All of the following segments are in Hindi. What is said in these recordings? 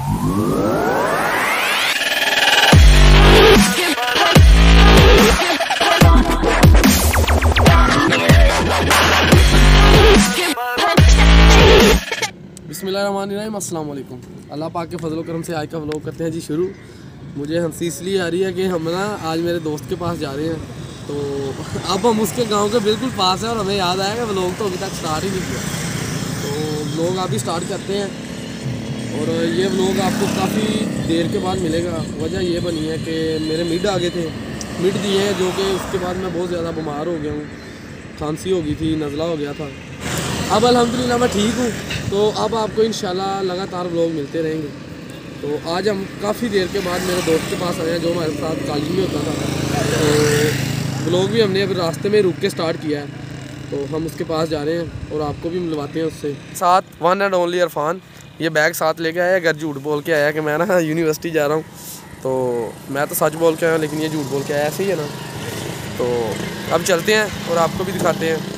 बिस्मिल्लाहिर्रहमानिर्रहीम, अस्सलाम वालेकुम। अल्लाह पाक के फजल करम से आज का व्लॉग करते हैं जी शुरू। मुझे हंसी इसलिए आ रही है कि हम ना आज मेरे दोस्त के पास जा रहे हैं, तो अब हम उसके गांव के बिल्कुल पास हैं और हमें याद आया कि व्लॉग तो अभी तक स्टार्ट ही नहीं किया, तो व्लॉग अभी स्टार्ट करते हैं। और ये व्लॉग आपको काफ़ी देर के बाद मिलेगा। वजह ये बनी है कि मेरे मिड आ गए थे, मिड दिए हैं, जो कि उसके बाद मैं बहुत ज़्यादा बीमार हो गया हूँ, खांसी हो गई थी, नज़ला हो गया था। अब अल्हम्दुलिल्लाह मैं ठीक हूँ, तो अब आपको इंशाल्लाह लगातार व्लॉग मिलते रहेंगे। तो आज हम काफ़ी देर के बाद मेरे दोस्त के पास आए हैं जो हमारे साथ कॉलेज में होता था, तो व्लॉग भी हमने अभी रास्ते में रुक के स्टार्ट किया है, तो हम उसके पास जा रहे हैं और आपको भी मिलवाते हैं उससे। साथ वन एंड ओनली इरफान ये बैग साथ लेके आया, घर झूठ बोल के आया कि मैं ना यूनिवर्सिटी जा रहा हूँ, तो मैं तो सच बोल के आया लेकिन ये झूठ बोल के आया, ऐसे ही है ना। तो अब चलते हैं और आपको भी दिखाते हैं।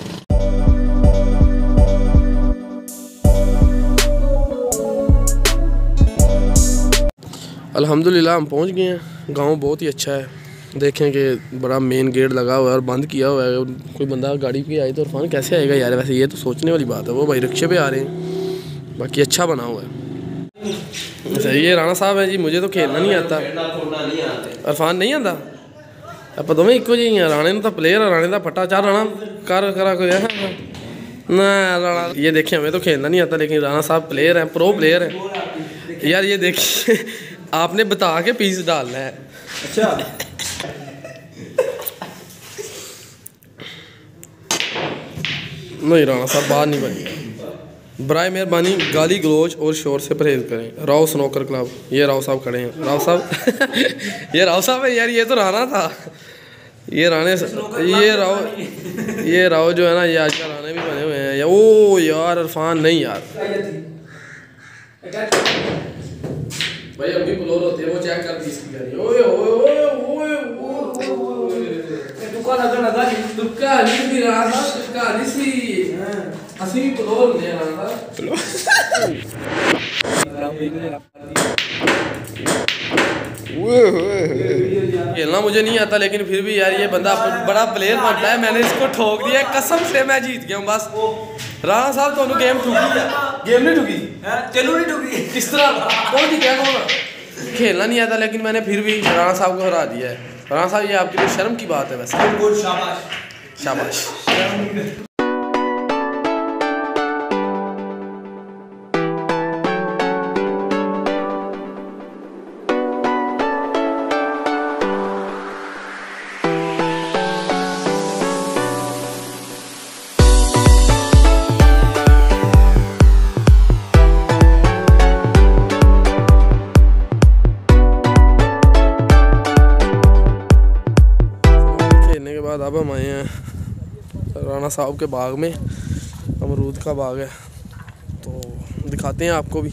अल्हम्दुलिल्लाह हम पहुंच गए हैं। गांव बहुत ही अच्छा है, देखें कि बड़ा मेन गेट लगा हुआ है और बंद किया हुआ है। कोई बंदा गाड़ी पे आए तो इरफान कैसे आएगा यार, वैसे ये तो सोचने वाली बात है। वो भाई रिक्शे पे आ रहे हैं, बाकी अच्छा बना हुआ है। अच्छा ये राणा साहब है जी, मुझे तो खेलना नहीं आता, इरफान नहीं आता। आप दोवें इको जी हैं, राणे तो प्लेयर है, राणे का फटा चार राणा कर करा कोई ना राणा। ये देखें हमें तो खेलना नहीं आता, लेकिन राणा साहब प्लेयर हैं, प्रो प्लेयर है यार। ये देखिए आपने बता के पीस डालना है। अच्छा नहीं राणा साहब बाहर नहीं बनेगा। बराए मेहरबानी गाली गलोच और शोर से परहेज करें। राव स्नोकर क्लब, ये राव साहब खड़े हैं। राव साहब ये राव साहब है यार, ये तो राणा था। ये राणे ये राव जो है ना, ये आजकल राणे भी बने हुए हैं। ओ यार इरफान नहीं यार भाई, अभी फ्लोर होते हैं वो चेक कर दी इसकी गाड़ी। ओए ओए ओए ओए तुक्का लगा तुक्का नहीं भी रहा था, तुक्का नहीं सी असली फ्लोर ले रहा था। खेलना मुझे नहीं आता, लेकिन फिर भी यार ये बंदा बड़ा प्लेयर बनता है। मैंने इसको ठोक दिया, कसम से मैं जीत गया हूँ बस। राणा साहब तो गेम ठुकी, गेम नहीं ठुकी, चलो नहीं ठुकी, किस तरह कौन जी क्या कौन। खेलना नहीं आता लेकिन मैंने फिर भी राणा साहब को हरा दिया है। राणा साहब ये आपके लिए शर्म की बात है वैसे। शाबाश शाबाश। अब हम आए हैं राणा साहब के बाग में, अमरूद का बाग है, तो दिखाते हैं आपको भी।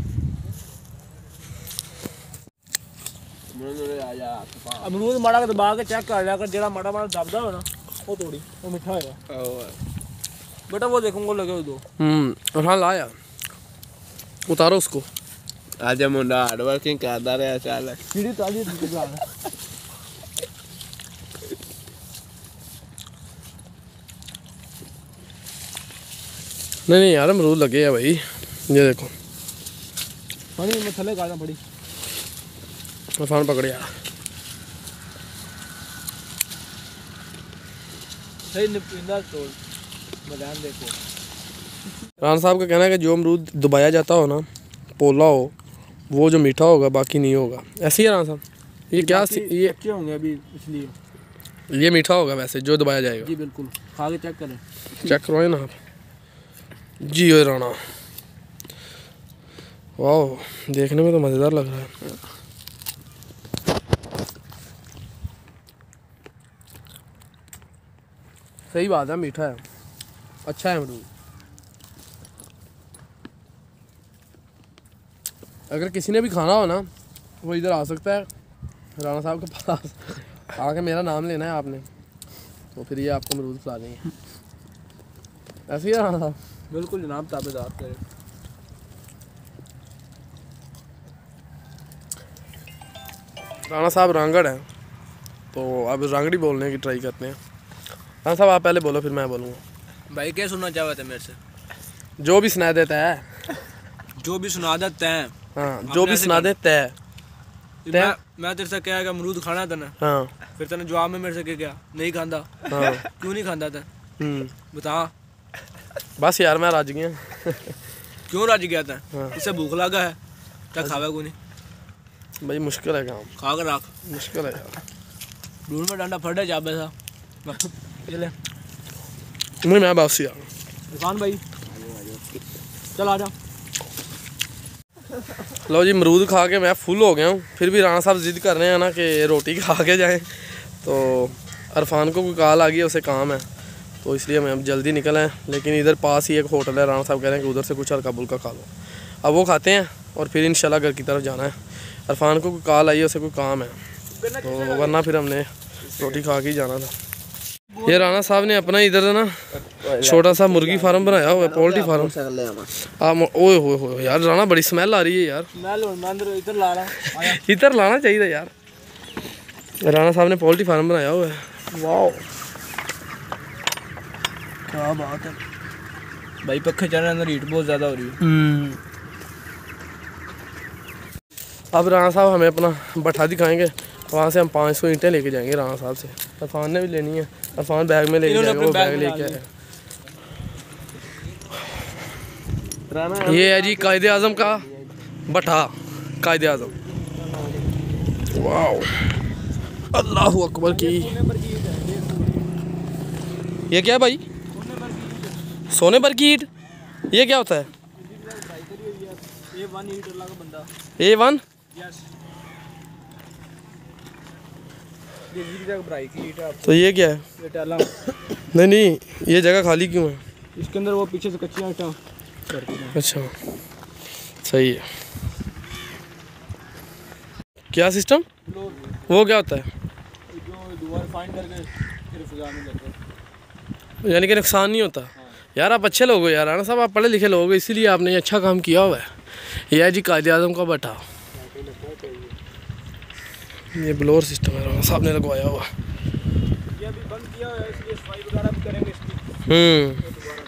अमरूद माड़ा के दबा के चेक कर लिया कर, जेड़ा माड़ा माड़ा दबदा हो ना वो तोड़ी, वो मीठा होगा बेटा। वो देखूंगा लगे दो। हाँ लाया, उतारो उसको। आज मुंडा हार्ड वर्किंग करता रहा चल सीढ़ी ताली नहीं यार अमरूद लगे हैं भाई, ये देखो। पानी में थले गाना पड़ी, इरफान पकड़े यार। सही निपिंदा तोड़ मैदान देखो। राणा साहब का कहना है कि जो अमरूद दबाया जाता हो ना, पोला हो, वो जो मीठा होगा बाकी नहीं होगा। ऐसे ही है राणा साहब, ये क्या ये अच्छे होंगे अभी, इसलिए ये मीठा होगा वैसे जो दबाया जाएगा। जी बिल्कुल, खा के चेक करें, चेक करवाए ना आप जी। हो राणा वाह, देखने में तो मज़ेदार लग रहा है। सही बात है, मीठा है, अच्छा है अमरूद। अगर किसी ने भी खाना हो ना, वो इधर आ सकता है राणा साहब के पास, आके मेरा नाम लेना है आपने, तो फिर ये आपको अमरूद खिला देंगे। ऐसे ही राणा साहब बिल्कुल जनाब, ताबेदार करे। राणा साहब रांगड़ हैं, तो अब रांगड़ी बोलने की ट्राई करते हैं। राणा साहब आप पहले बोलो, फिर मैं बोलूँगा। भाई क्या सुनना चाहते थे मेरे से? जो भी सुना देता है, जो भी सुना देते हैं। हाँ, जो भी सुना देता है। मैं तेरे से क्या है, अमरूद खाना था ना। हाँ, फिर तूने जवाब में मेरे से क्या नहीं खांदा। हाँ। क्यों नहीं खांदा था? बता। बस यार मैं राज गया। क्यों राज गया था? हाँ। इससे भूख लगा है क्या? खावे को नहीं भाई, मुश्किल है काम, खा कर रख। मुश्किल है यार। ढूंढ में डंडा फटे जाबे था। चले नहीं, मैं बस यार। इरफान भाई चल आ जा। लो जी, अमरूद खा के मैं फुल हो गया हूँ। फिर भी राणा साहब जिद कर रहे हैं ना कि रोटी खा के जाएं। तो इरफान को कोई कॉल आ गई है, उसे काम है, तो इसलिए हम जल्दी निकल आए। लेकिन इधर पास ही एक होटल है, राणा साहब कह रहे हैं कि उधर से कुछ हल्का फुल्का खा लो। अब वो खाते हैं और फिर इंशाल्लाह घर की तरफ जाना है। इरफान को कोई कॉल आई है, उसे कोई काम है, तो वरना फिर हमने रोटी खा के ही जाना था। ये राणा साहब ने अपना इधर ना छोटा सा मुर्गी फार्म बनाया हुआ है, पोल्ट्री फार्म। ओए हो यार, राणा बड़ी स्मेल आ रही है यार। इधर लाना चाहिए यार। राणा साहब ने पोल्ट्री फार्म बनाया हुआ है। वाह, क्या बात है भाई। पक्के चलने अंदर हीट बहुत ज़्यादा हो रही है। अब राणा साहब हमें अपना भट्ठा दिखाएंगे, वहाँ से हम 500 ईंटें लेके जाएंगे राणा साहब से। इरफान ने भी लेनी है, इरफान बैग में लेके जाएगा, वो बैग लेके आए। ये है जी कायदे आज़म का भट्ठा, कायदे आज़म। वाह, अल्लाह अकबर की। ये क्या है भाई? सोने पर की ईंट। ये क्या होता है? A1? तो ये क्या है? नहीं, ये जगह खाली क्यों है? इसके अंदर वो पीछे से कच्चियां ईंटें। अच्छा, सही है। क्या सिस्टम? वो क्या होता है? जो दीवार फाइंड करके फिर फिजा में जाता है। यानी कि नुकसान नहीं होता। यार आप अच्छे लोग हो यार, राणा साहब आप पढ़े लिखे लोग हो, इसीलिए आपने ये अच्छा काम किया हुआ है। यह है जी कायदे आज़म का भट्ठा। ये ब्लोअर सिस्टम है, राणा साहब ने लगवाया हुआ। ये अभी बंद किया है, इसलिए सफाई वगैरह भी करेंगे इसकी।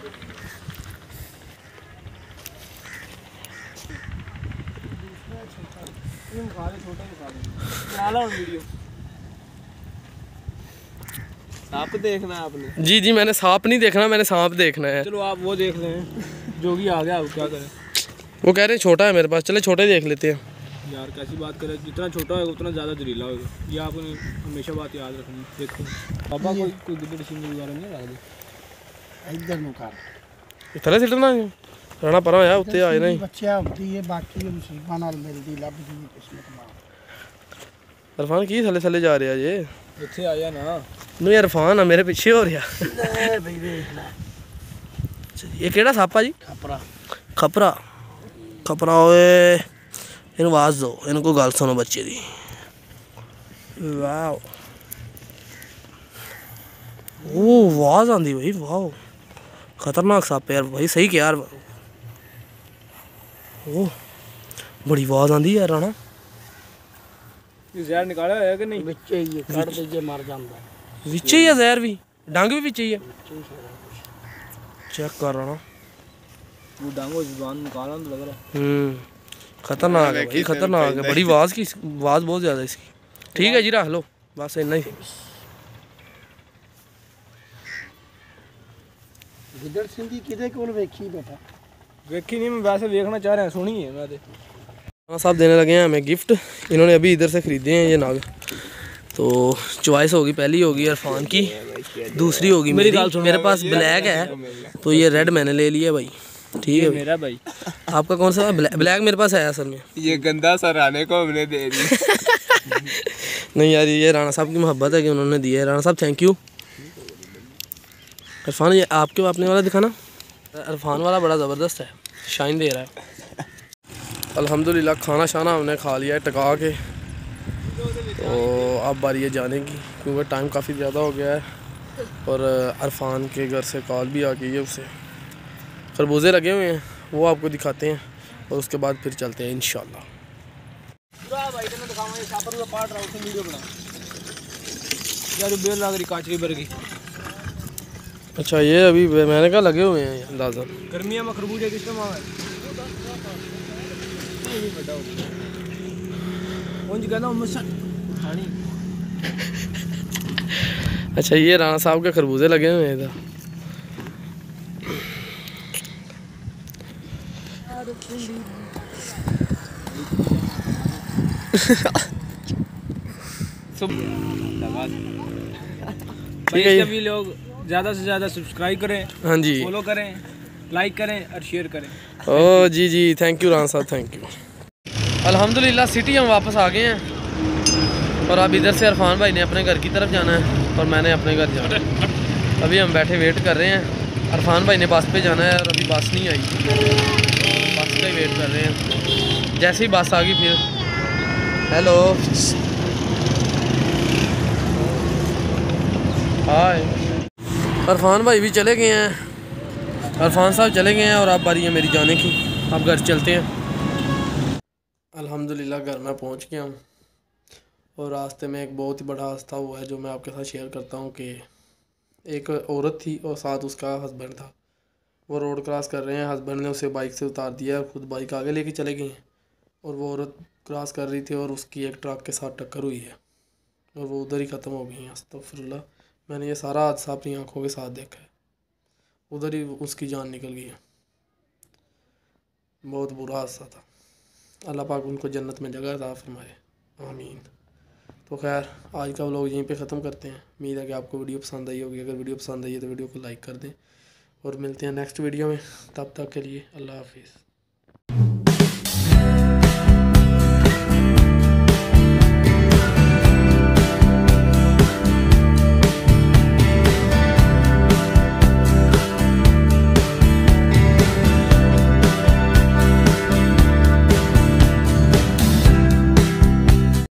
सांप देखना है आपने? जी जी, मैंने सांप नहीं देखना, मैंने सांप देखना है। चलो आप वो देख लें, जोगी आ गया, अब क्या करें। वो कह रहे हैं छोटा है मेरे पास, चले छोटे देख लेते हैं। यार कैसी बात करें, जितना छोटा होगा उतना ज़्यादा जहरीला होगा। ये आपने हमेशा बात याद रखनी। देखो पापा कोई गिद्दड़ सिंह वगैरह नहीं रख दे इधर नुकार इतने सिटना है राणा पर आया उत्ते आए नहीं बच्चा होती है, बाकी मुसीबत नाल मिलदी लब दी किस्मत मां। इरफान की थले थले जा रहा है ये? इत्थे आया ना। नहीं इरफान मेरे पीछे हो रहा। भाई देख ले, ये केड़ा सापा जी? खपरा खपरा। खपरा ओए, इन आवाज़ दो, इनको गल सुनो बच्चे दी। वाह, ओ आवाज़ आंदी भाई, वाह खतरनाक सप यार भाई, सही क्या यार। ओ बड़ी आवाज़ आंदी यार राणा। ये जहर निकाला है कि नहीं? बच्चे ये कड़ दे जे मर जांदा विच ही है जहर भी, डंग भी विच ही है। चेक कर राणा, वो डांगो जुबान निकाला तो लग रहा है। खतरनाक है भाई, खतरनाक है। बड़ी आवाज़ की, आवाज़ बहुत ज़्यादा इसकी। ठीक है जी, रख लो बस इतना ही। गिदड़ सिंधी किदे कोल वेखी बेटा? वेखी नहीं, मैं वैसे देखना चाह रहा हूँ, सुनी है मैं। राणा साहब देने लगे हैं हमें गिफ्ट। इन्होंने अभी इधर से ख़रीदे हैं ये नाग। तो चॉइस होगी, पहली होगी इरफान की, दूसरी होगी मेरी। मेरे पास ब्लैक है, तो ये रेड मैंने ले लिया भाई। ठीक है मेरा भाई। आपका कौन सा? ब्लैक मेरे पास है असल में। ये गंदा सा राणे को हमने दे दिया। नहीं यार, ये राणा साहब की मोहब्बत है कि उन्होंने दिया है। राणा साहब थैंक यू। इरफान ये आपके अपने वाला दिखाना। इरफान वाला बड़ा ज़बरदस्त है, शाइन दे रहा है। अल्हम्दुलिल्लाह खाना शाना हमने खा लिया है टका के। तो अब बारी है जाने की, क्योंकि टाइम काफ़ी ज़्यादा हो गया है और इरफान के घर से कॉल भी आ गई है। उसे खरबूजे लगे हुए हैं, वो आपको दिखाते हैं और उसके बाद फिर चलते हैं इंशाल्लाह। भाई को दिखाऊंगा ये चापर हुआ पाट रहा उसमें वीडियो बना यार बेल लग रही काचरी भर गई। अच्छा ये अभी मैंने कहा लगे हुए हैं अंदाजा। गर्मियाँ में खरबूजे किस टाइम आवे कौन कहना खानी। अच्छा ये राणा साहब के खरबूजे लगे हुए हैं इधर। भाई सभी लोग ज़्यादा से ज़्यादा सब्सक्राइब करें, हाँ जी, फॉलो करें, लाइक करें और शेयर करें। ओ जी जी थैंक यू राणा साहब, थैंक यू। अल्हम्दुलिल्लाह सिटी हम वापस आ गए हैं और अब इधर से इरफान भाई ने अपने घर की तरफ जाना है और मैंने अपने घर जाना है। अभी हम बैठे वेट कर रहे हैं। इरफान भाई ने बस पे जाना है और अभी बस नहीं आई, बस का ही वेट कर रहे हैं। जैसे ही बस आ गई फिर हेलो हाय। इरफान भाई भी चले गए हैं, इरफान साहब चले गए हैं और अब बारी है मेरी जाने की। अब घर चलते हैं। अल्हम्दुलिल्लाह घर में पहुंच गया हूँ और रास्ते में एक बहुत ही बड़ा हादसा हुआ है जो मैं आपके साथ शेयर करता हूँ कि एक औरत थी और साथ उसका हस्बैंड था। वो रोड क्रॉस कर रहे हैं, हस्बैंड ने उसे बाइक से उतार दिया और ख़ुद बाइक आगे लेके चले गए हैं और वो औरत क्रॉस कर रही थी और उसकी एक ट्रक के साथ टक्कर हुई है और वो उधर ही ख़त्म हो गई हैं। अस्तगफिरुल्लाह, मैंने ये सारा हादसा अपनी आँखों के साथ देखा है, उधर ही उसकी जान निकल गई है। बहुत बुरा हादसा था। अल्लाह पाक उनको जन्नत में जगह अता फरमाए, आमीन। तो खैर आज का व्लॉग यहीं पे ख़त्म करते हैं। उम्मीद है कि आपको वीडियो पसंद आई होगी। अगर वीडियो पसंद आई है तो वीडियो को लाइक कर दें और मिलते हैं नेक्स्ट वीडियो में। तब तक के लिए अल्लाह हाफिज़।